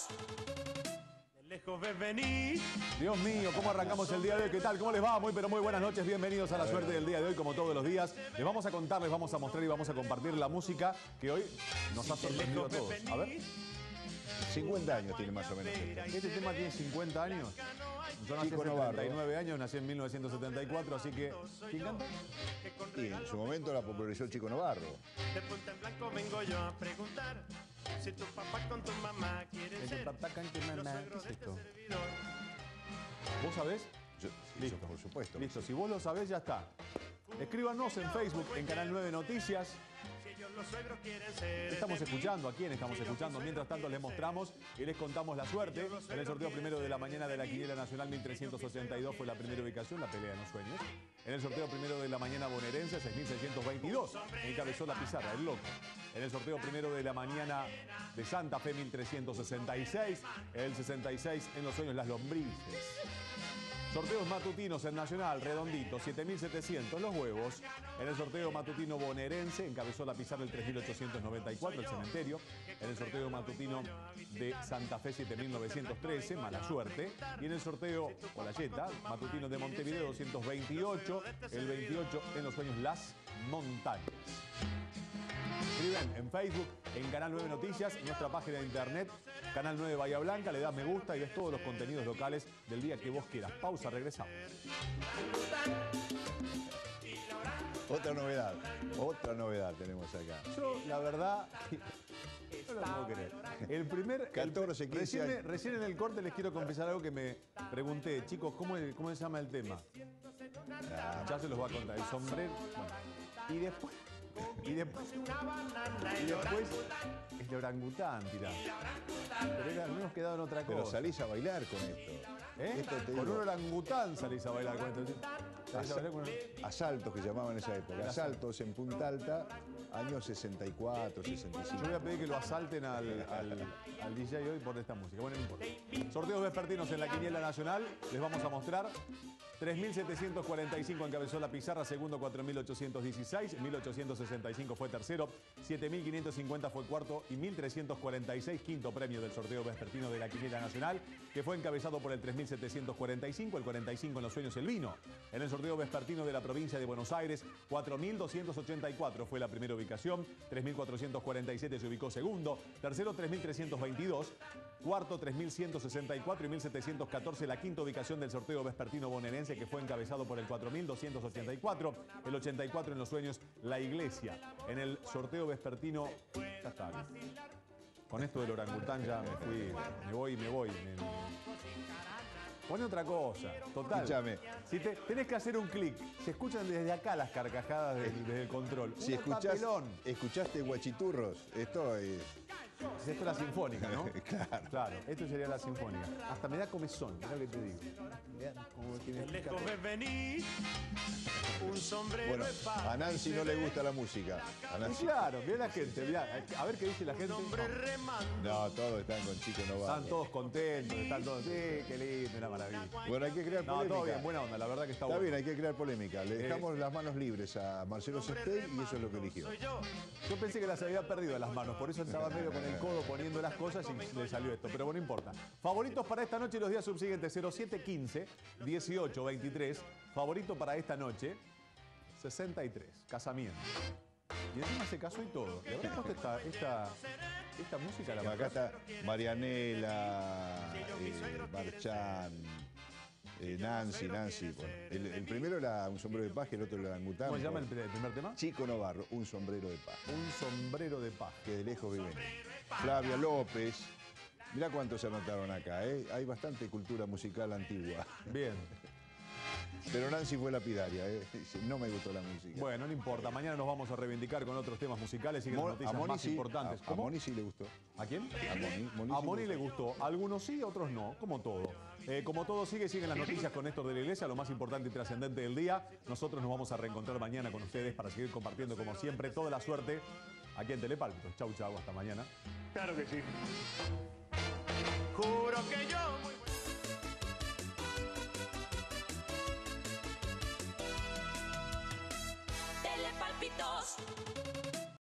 Lejos ves venir. Dios mío, ¿cómo arrancamos el día de hoy? ¿Qué tal? ¿Cómo les va? Muy buenas noches. Bienvenidos a la suerte del día de hoy, como todos los días. Les vamos a contar, les vamos a mostrar y vamos a compartir la música que hoy nos ha sorprendido a todos. A ver. 50 años tiene más o menos. Este tema tiene 50 años. Yo nací hace 39 años, nací en 1974, así que... ¿Quién canta? Y en su momento la popularizó el Chico Novarro. De Punta en Blanco vengo yo a preguntar si tu papá con tu mamá quieren ser los suegros de este servidor. ¿Vos sabés? Listo, por supuesto. Listo, si vos lo sabés, ya está. Escríbanos en Facebook, en Canal 9 Noticias. Estamos escuchando, ¿a quién estamos escuchando? Mientras tanto les mostramos y les contamos la suerte. En el sorteo primero de la mañana de la Quiniela Nacional 1382 fue la primera ubicación, la pelea de los sueños. En el sorteo primero de la mañana bonaerense 6622, encabezó la pizarra, el loco. En el sorteo primero de la mañana de Santa Fe 1366, el 66 en los sueños las lombrices. Sorteos matutinos en Nacional, redondito, 7.700, los huevos. En el sorteo matutino bonaerense, encabezó la pizarra el 3.894, el cementerio. En el sorteo matutino de Santa Fe, 7.913, mala suerte. Y en el sorteo Olayeta, matutino de Montevideo, 228, el 28 en los sueños, las montañas. Escriben en Facebook, en Canal 9 Noticias, en nuestra página de internet, Canal 9 Bahía Blanca, le das me gusta y ves todos los contenidos locales del día que vos quieras. Pausa, regresamos. Otra novedad tenemos acá. Yo, la verdad, no lo puedo creer. El primer... 14, 15 años. Recién en el corte les quiero confesar algo que me pregunté. Chicos, ¿cómo se llama el tema? Ya se los voy a contar. El sombrero... Bueno. Y después es de orangután, tirá. Pero no hemos quedado en otra cosa. Pero salís a bailar con esto. Esto te con digo. un orangután salís a bailar con esto. Asaltos que llamaban en esa época. Asaltos en Punta Alta, años 64, 65. Yo voy a pedir que lo asalten al DJ hoy por esta música. Bueno, no importa. Sorteos vespertinos en la Quiniela Nacional. Les vamos a mostrar. 3.745 encabezó la pizarra, segundo 4.816, 1.865 fue tercero, 7.550 fue cuarto y 1.346 quinto premio del sorteo vespertino de la Quiniela Nacional, que fue encabezado por el 3.745, el 45 en los sueños el vino. En el sorteo vespertino de la provincia de Buenos Aires, 4.284 fue la primera ubicación, 3.447 se ubicó segundo, tercero 3.322, cuarto 3.164 y 1.714 la quinta ubicación del sorteo vespertino bonaerense, que fue encabezado por el 4.284, el 84 en los sueños, la iglesia. En el sorteo vespertino, ya está. Con esto del orangután ya me fui, me voy. Pone otra cosa, total. Escúchame. Si tenés que hacer un clic, se escuchan desde acá las carcajadas desde el control. Si escuchaste Guachiturros, esto es... Esto es la sinfónica, ¿no? Claro. Esto sería la sinfónica. Hasta me da comezón, mirá lo que te digo. Lejos ves venir. Un sombrero Bueno, de paz. a Nancy no le gusta la música. A Y Nancy... claro, mirá la gente, mirá. A ver qué dice la gente. No, todos están con Chico Novarro. Están todos contentos, están todos... Sí, qué lindo, una maravilla. Bueno, hay que crear No, polémica. todo bien, buena onda, la verdad que está Está bueno. bien, hay que crear polémica. Le dejamos las manos libres a Marcelo Cestel y eso es lo que eligió. Yo pensé que las había perdido de las manos, por eso estaba medio con el codo poniendo las cosas y le salió esto, pero bueno, no importa. Favoritos para esta noche y los días subsiguientes, 0715 1823. Favorito para esta noche, 63, casamiento. Y encima se casó y todo. ¿Le habrán puesto esta música a la Acá está Marianela, Marchán, Nancy. Bueno, el primero era un sombrero de paja, el otro era orangután. ¿Cómo se llama el primer tema? Chico Novarro, un sombrero de paja. Un sombrero de paja. Que de lejos viven. Flavia López. Mirá cuántos se anotaron acá, ¿eh? Hay bastante cultura musical antigua. Bien. Pero Nancy fue lapidaria, ¿eh? No me gustó la música. Bueno, no importa. Mañana nos vamos a reivindicar con otros temas musicales y con las noticias más importantes. A Moni sí le gustó. ¿A quién? A A Moni le gustó. Algunos sí, otros no, como todo. Como todo siguen las noticias con Néstor de la Iglesia, lo más importante y trascendente del día. Nosotros nos vamos a reencontrar mañana con ustedes para seguir compartiendo, como siempre, toda la suerte aquí en Telepálpito. Chau, chau, hasta mañana. Claro que sí. Juro que yo... Telepálpitos.